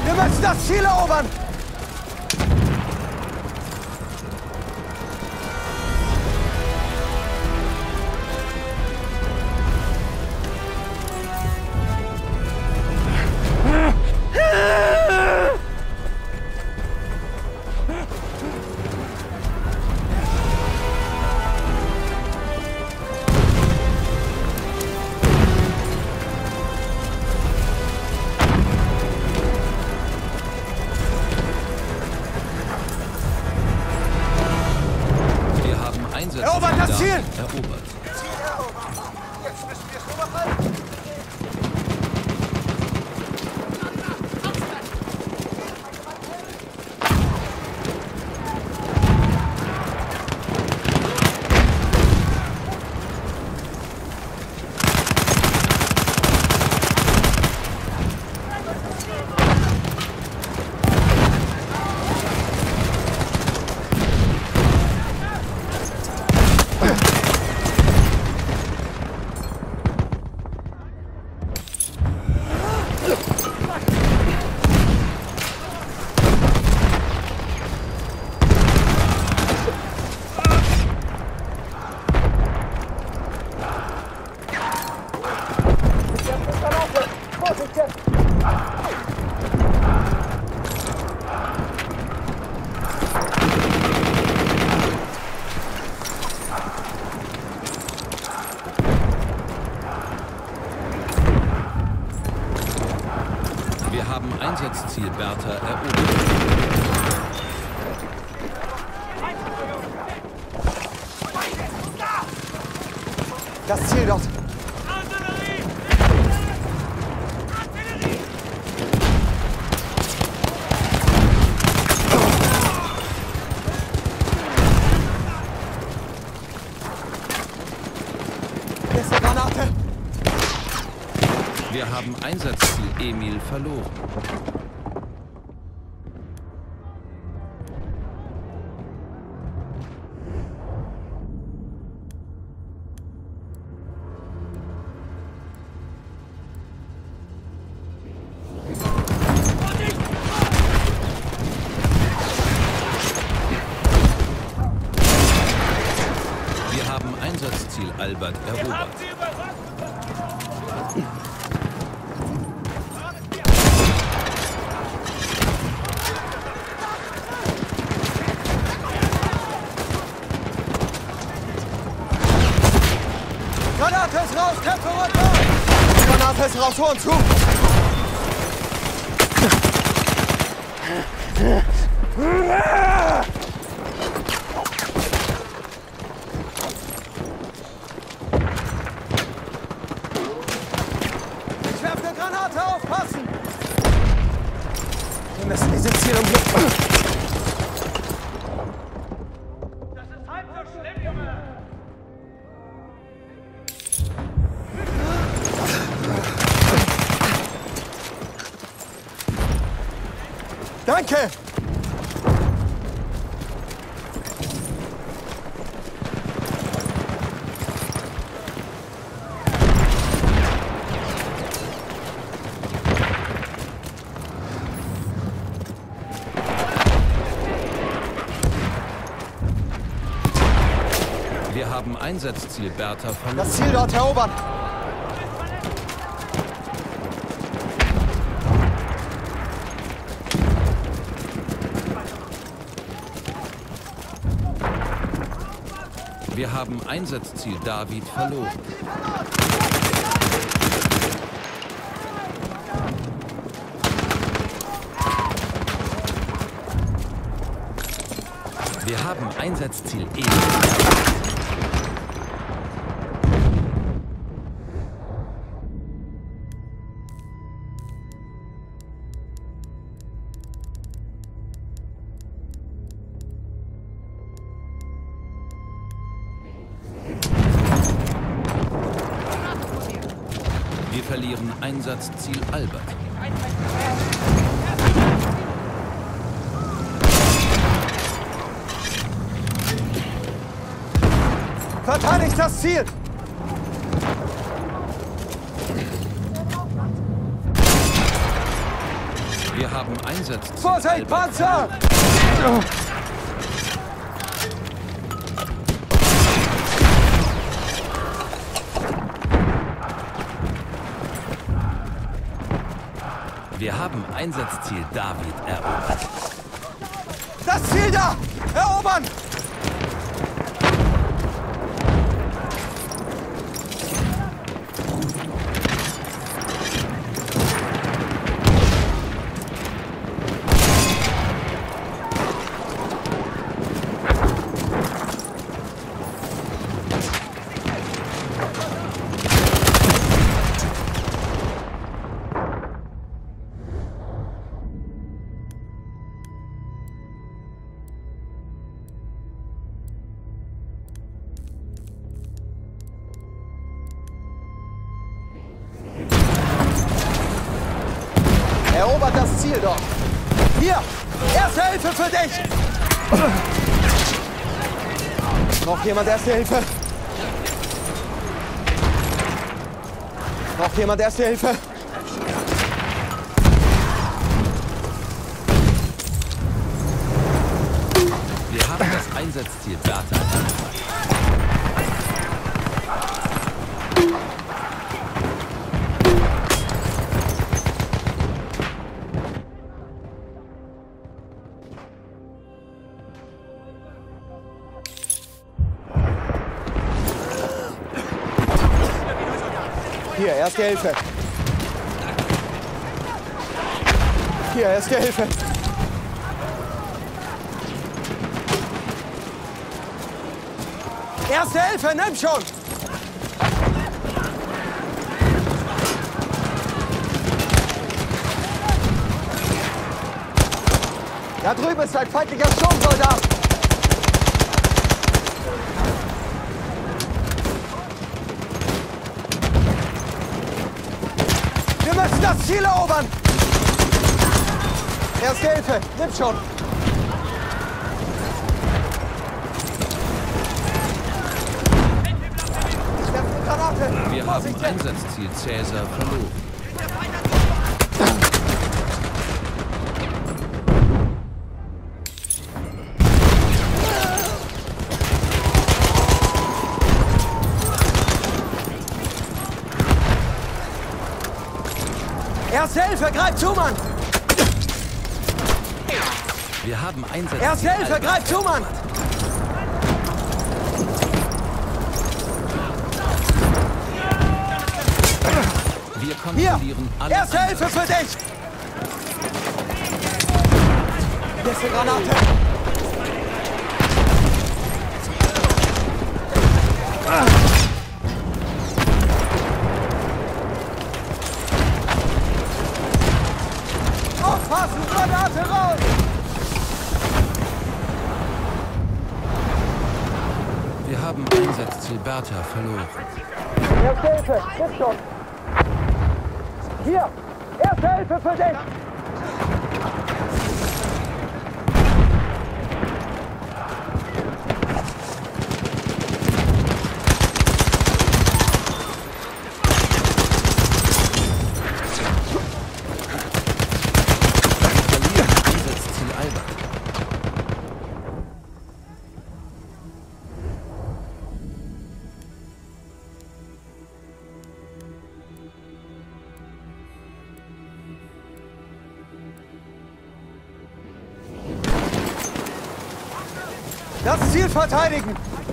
Wir müssen das Ziel erobern! Erobert das Ziel! Erobert. Jetzt müssen wir es nur noch halten! Wir haben Einsatzziel Bertha erobert. Das Ziel dort! Erste Granate! Wir haben Einsatzziel Emil verloren. Wir haben Einsatzziel Albert erobert. Granate ist raus, Köpfe runter! Granate ist raus, Ohren zu! Ich werfe eine Granate, aufpassen! Wir müssen diese Ziel umgehen. Das ist halb so schlimm, Junge! Danke! Wir haben Einsatzziel Bertha verloren. Das Ziel dort erobern! Wir haben Einsatzziel David verloren. Wir haben Einsatzziel Emil. Wir verlieren Einsatzziel Albert. Verteidigt das Ziel! Wir haben Einsatzziel Vorsicht, Albert Panzer! Wir haben Einsatzziel David erobert. Das Ziel da! Erobern! Erobert das Ziel dort. Hier, erste Hilfe für dich. Braucht jemand erste Hilfe? Braucht jemand erste Hilfe? Wir haben das Einsatzziel Bertha erobert. Hier, erste Hilfe. Hier, erste Hilfe. Erste Hilfe, nimm schon! Da drüben ist ein feindlicher Sturmsoldat! Wir müssen das Ziel erobern! Erste Hilfe, nimm schon! Ich werfe eine Granate! Wir haben Vorsicht, jetzt. Einsatzziel Cäsar verloren. Erste Hilfe, greif zu, Mann! Wir haben Einsatzziel Erste Hilfe, Albert. greif zu, Mann! Wir Hier! kontrollieren alle Erste Hilfe für dich! Hier ist eine Granate! Aufpassen! Granate raus! Wir haben Einsatzziel Bertha verloren. Erste Hilfe, gib schon! Hier! Erste Hilfe für dich! Verlieren Einsatzziel Albert. Das Ziel verteidigen!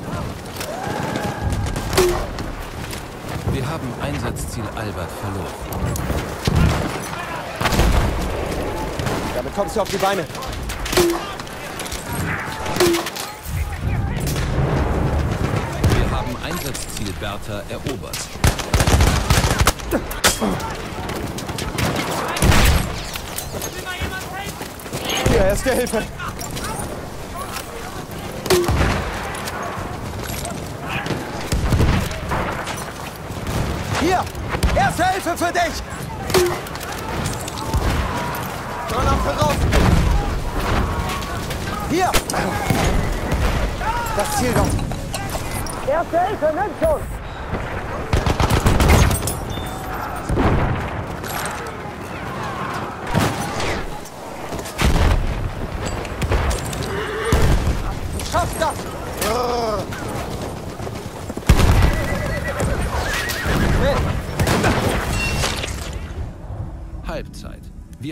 Wir haben Einsatzziel Albert verloren. Damit kommst du auf die Beine. Wir haben Einsatzziel Bertha erobert. Hier, erste Hilfe! Hier! Erste Hilfe für dich! Granate raus! Hier! Das Ziel dort! Erste Hilfe, nimm schon!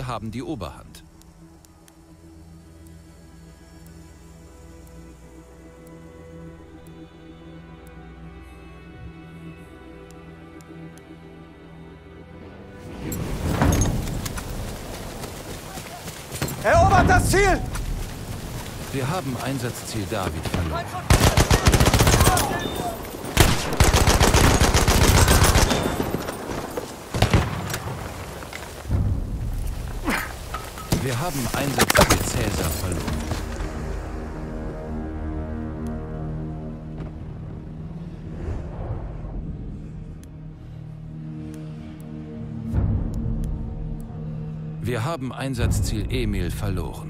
Sie haben die Oberhand. Erobert das Ziel! Wir haben Einsatzziel David verloren. Wir haben Einsatzziel Cäsar verloren. Wir haben Einsatzziel Emil verloren.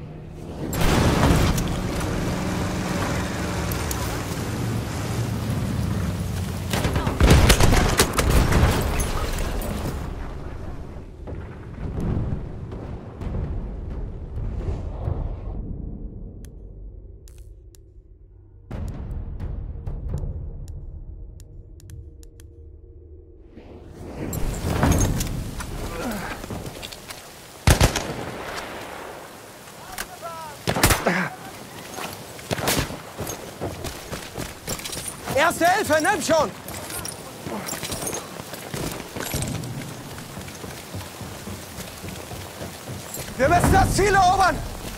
Erste Hilfe, nimm schon! Wir müssen das Ziel erobern!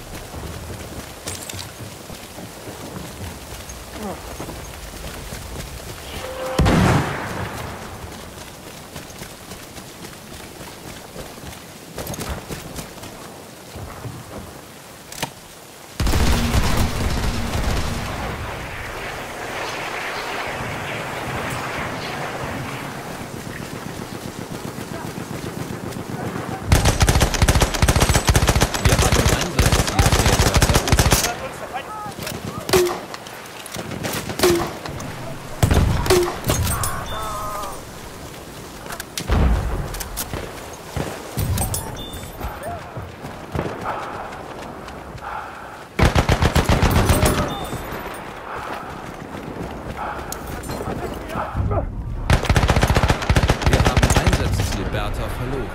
Bertha verloren.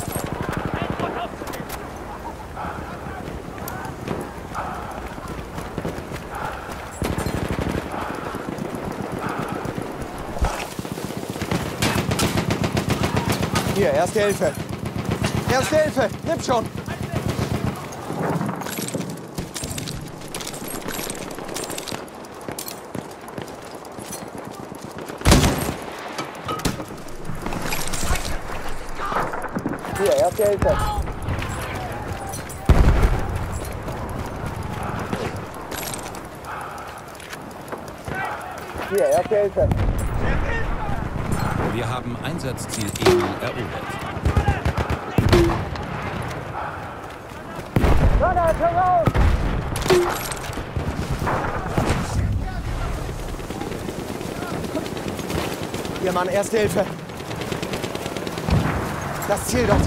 Hier, Erste Hilfe. Erste Hilfe, nimm schon. Hier, Erste Hilfe. Hier, Erste Hilfe. Wir haben Einsatzziel Emil erobert. Granat heraus! Hier, Mann, Erste Hilfe. Das Ziel dort.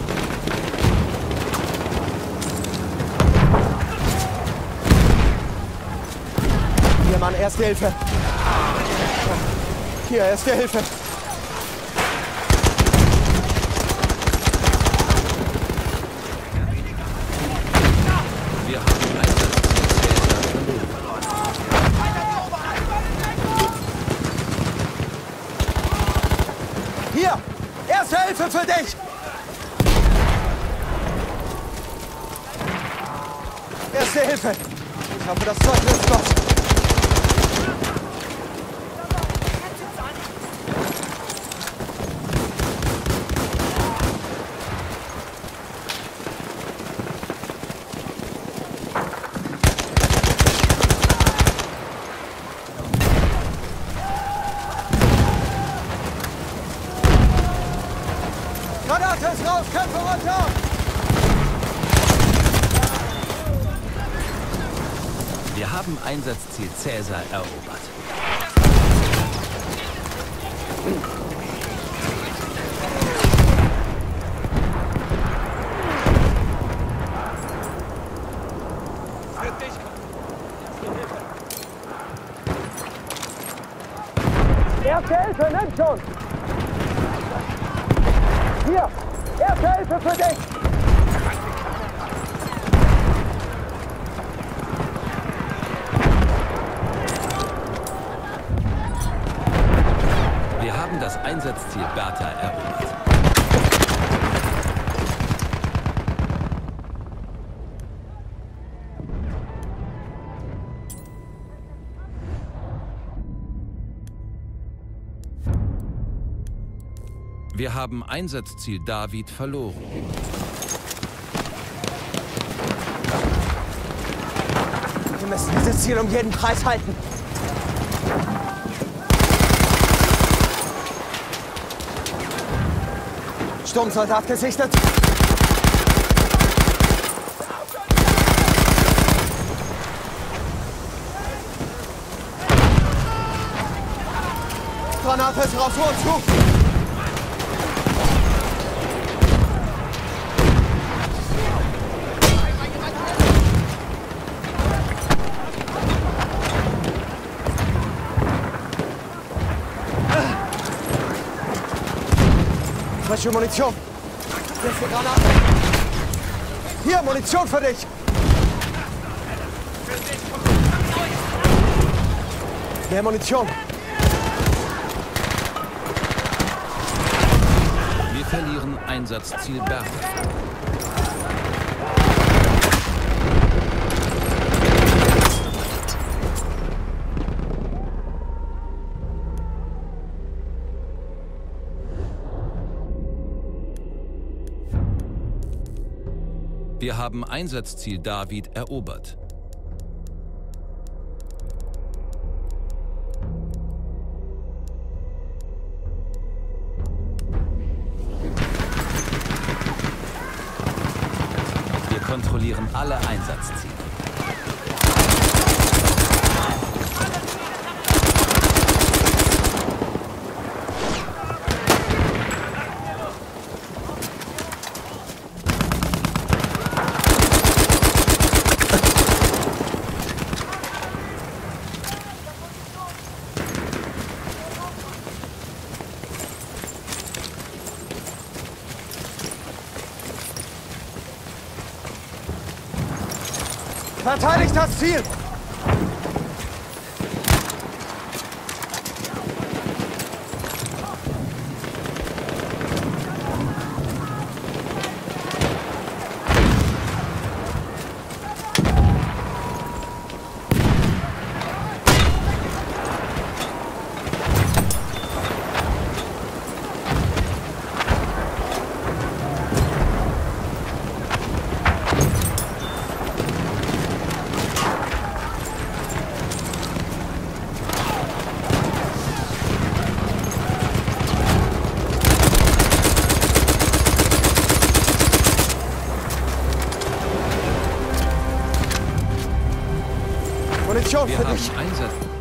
Hier, Mann, Erste Hilfe. Hier, Erste Hilfe. Wir haben Einsatzziel Cäsar verloren. Hier, Erste Hilfe für dich. Erste Hilfe. Ich hoffe, das Zeug hilft Gott. Granate ist raus, Kämpfe runter! Wir haben Einsatzziel Cäsar erobert. Erste Hilfe, nimm schon! Hier, Erste Hilfe für dich! Wir haben Einsatzziel David verloren. Wir müssen dieses Ziel um jeden Preis halten. Sturmsoldat gesichtet. Granate ist raus, vor uns zu! Frische Munition! Frische Granate! Hier, Munition für dich! Mehr Munition! Wir verlieren Einsatzziel Bertha. Wir haben Einsatzziel David erobert. Wir kontrollieren alle Einsatzziele. Verteidigt das Ziel! Munition Wir für haben dich! Einsatz.